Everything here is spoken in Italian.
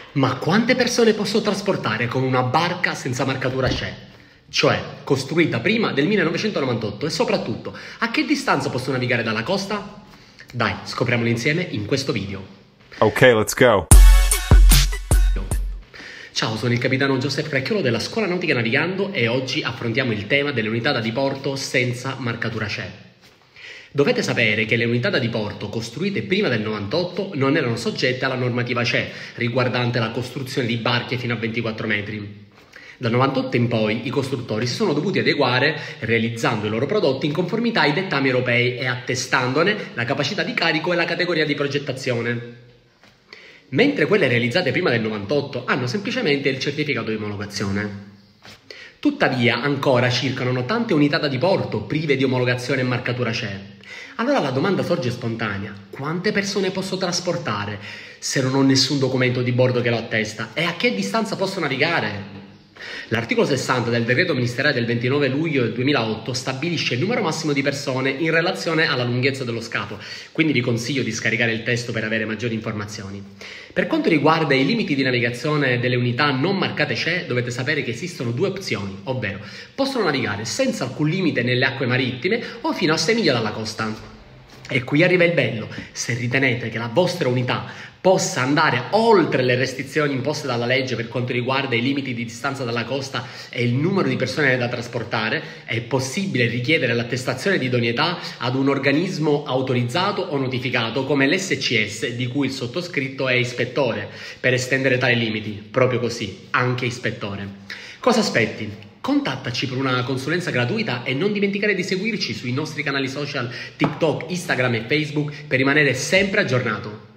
Ma quante persone posso trasportare con una barca senza marcatura CE? Cioè, costruita prima del 1998 e soprattutto, a che distanza posso navigare dalla costa? Dai, scopriamolo insieme in questo video. Ok, let's go. Ciao, sono il capitano Giuseppe Cracchiolo della Scuola Nautica Navigando e oggi affrontiamo il tema delle unità da diporto senza marcatura CE. Dovete sapere che le unità da diporto costruite prima del 98 non erano soggette alla normativa CE riguardante la costruzione di barche fino a 24 metri. Dal 98 in poi i costruttori si sono dovuti adeguare realizzando i loro prodotti in conformità ai dettami europei e attestandone la capacità di carico e la categoria di progettazione. Mentre quelle realizzate prima del 98 hanno semplicemente il certificato di omologazione. Tuttavia ancora circolano tante unità da diporto prive di omologazione e marcatura CE. Allora la domanda sorge spontanea: quante persone posso trasportare se non ho nessun documento di bordo che lo attesta? E a che distanza posso navigare? L'articolo 60 del decreto ministeriale del 29 luglio del 2008 stabilisce il numero massimo di persone in relazione alla lunghezza dello scafo, quindi vi consiglio di scaricare il testo per avere maggiori informazioni. Per quanto riguarda i limiti di navigazione delle unità non marcate CE, dovete sapere che esistono due opzioni, ovvero possono navigare senza alcun limite nelle acque marittime o fino a 6 miglia dalla costa. E qui arriva il bello: se ritenete che la vostra unità possa andare oltre le restrizioni imposte dalla legge per quanto riguarda i limiti di distanza dalla costa e il numero di persone da trasportare, è possibile richiedere l'attestazione di idoneità ad un organismo autorizzato o notificato come l'SCS, di cui il sottoscritto è ispettore, per estendere tali limiti. Proprio così, anche ispettore. Cosa aspetti? Contattaci per una consulenza gratuita e non dimenticare di seguirci sui nostri canali social TikTok, Instagram e Facebook per rimanere sempre aggiornato.